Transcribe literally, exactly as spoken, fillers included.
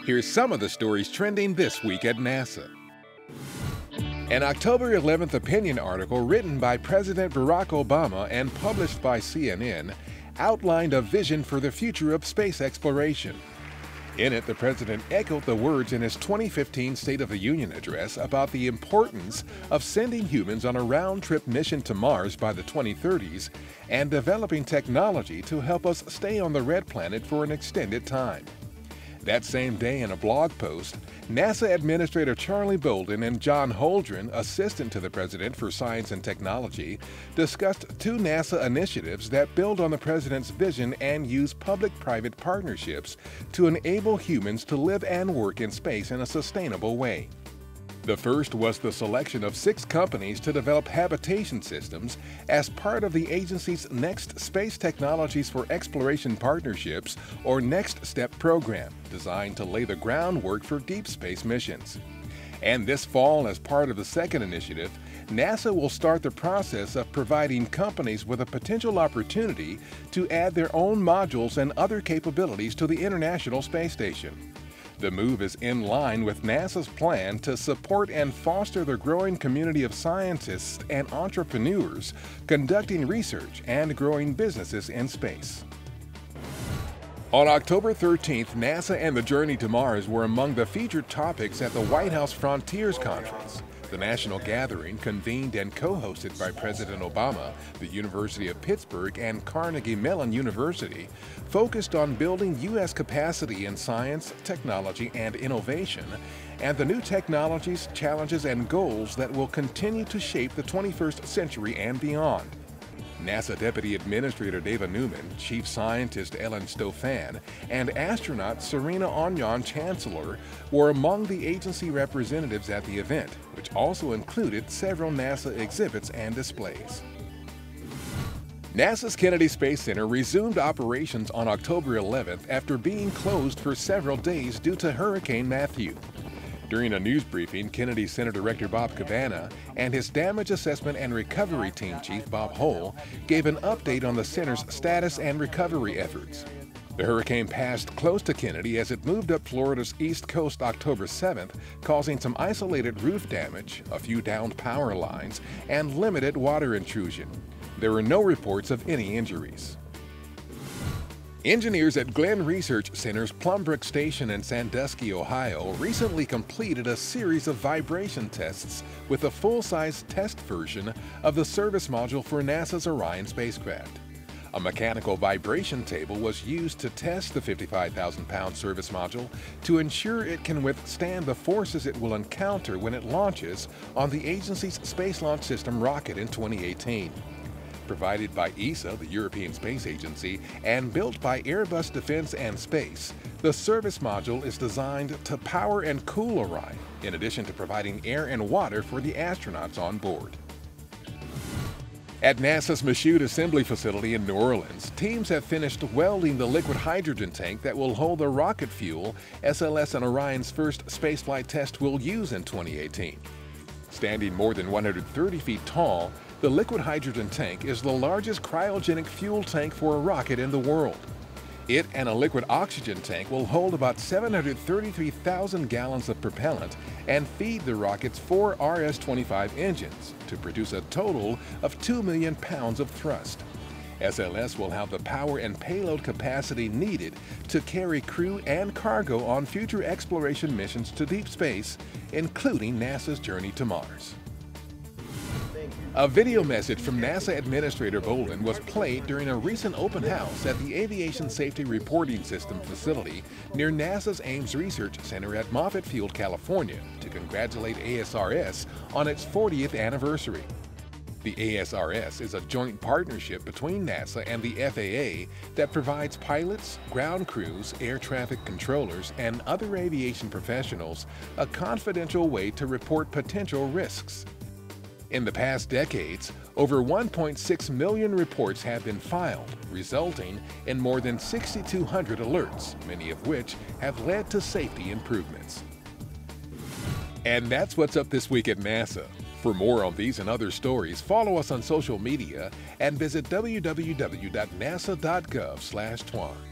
Here's some of the stories trending this week at NASA. An October eleventh opinion article written by President Barack Obama and published by C N N outlined a vision for the future of space exploration. In it, the president echoed the words in his twenty fifteen State of the Union address about the importance of sending humans on a round-trip mission to Mars by the twenty thirties and developing technology to help us stay on the red planet for an extended time. That same day, in a blog post, NASA Administrator Charlie Bolden and John Holdren, assistant to the president for science and technology, discussed two NASA initiatives that build on the president's vision and use public-private partnerships to enable humans to live and work in space in a sustainable way. The first was the selection of six companies to develop habitation systems as part of the agency's Next Space Technologies for Exploration Partnerships, or NextSTEP program, designed to lay the groundwork for deep space missions. And this fall, as part of the second initiative, NASA will start the process of providing companies with a potential opportunity to add their own modules and other capabilities to the International Space Station. The move is in line with NASA's plan to support and foster the growing community of scientists and entrepreneurs conducting research and growing businesses in space. On October thirteenth, NASA and the journey to Mars were among the featured topics at the White House Frontiers Conference. The national gathering, convened and co-hosted by President Obama, the University of Pittsburgh, and Carnegie Mellon University, focused on building U S capacity in science, technology, and innovation, and the new technologies, challenges, and goals that will continue to shape the twenty-first century and beyond. NASA Deputy Administrator David Newman, Chief Scientist Ellen Stofan, and astronaut Serena Onion Chancellor were among the agency representatives at the event, which also included several NASA exhibits and displays. NASA's Kennedy Space Center resumed operations on October eleventh after being closed for several days due to Hurricane Matthew. During a news briefing, Kennedy Center Director Bob Cabana and his Damage Assessment and Recovery Team Chief Bob Hull gave an update on the center's status and recovery efforts. The hurricane passed close to Kennedy as it moved up Florida's east coast October seventh, causing some isolated roof damage, a few downed power lines, and limited water intrusion. There were no reports of any injuries. Engineers at Glenn Research Center's Plumbrook Station in Sandusky, Ohio, recently completed a series of vibration tests with a full-size test version of the service module for NASA's Orion spacecraft. A mechanical vibration table was used to test the fifty-five thousand pound service module to ensure it can withstand the forces it will encounter when it launches on the agency's Space Launch System rocket in twenty eighteen. Provided by E S A, the European Space Agency, and built by Airbus Defence and Space, the service module is designed to power and cool Orion, in addition to providing air and water for the astronauts on board. At NASA's Michoud Assembly Facility in New Orleans, teams have finished welding the liquid hydrogen tank that will hold the rocket fuel S L S and Orion's first spaceflight test will use in twenty eighteen. Standing more than one hundred thirty feet tall, the liquid hydrogen tank is the largest cryogenic fuel tank for a rocket in the world. It and a liquid oxygen tank will hold about seven hundred thirty-three thousand gallons of propellant and feed the rocket's four R S twenty-five engines to produce a total of two million pounds of thrust. S L S will have the power and payload capacity needed to carry crew and cargo on future exploration missions to deep space, including NASA's journey to Mars. A video message from NASA Administrator Bolden was played during a recent open house at the Aviation Safety Reporting System facility near NASA's Ames Research Center at Moffett Field, California, to congratulate A S R S on its fortieth anniversary. The A S R S is a joint partnership between NASA and the F A A that provides pilots, ground crews, air traffic controllers, and other aviation professionals a confidential way to report potential risks. In the past decades, over one point six million reports have been filed, resulting in more than six thousand two hundred alerts, many of which have led to safety improvements. And that's what's up this week at NASA. For more on these and other stories, follow us on social media and visit w w w dot nasa dot gov slash twan.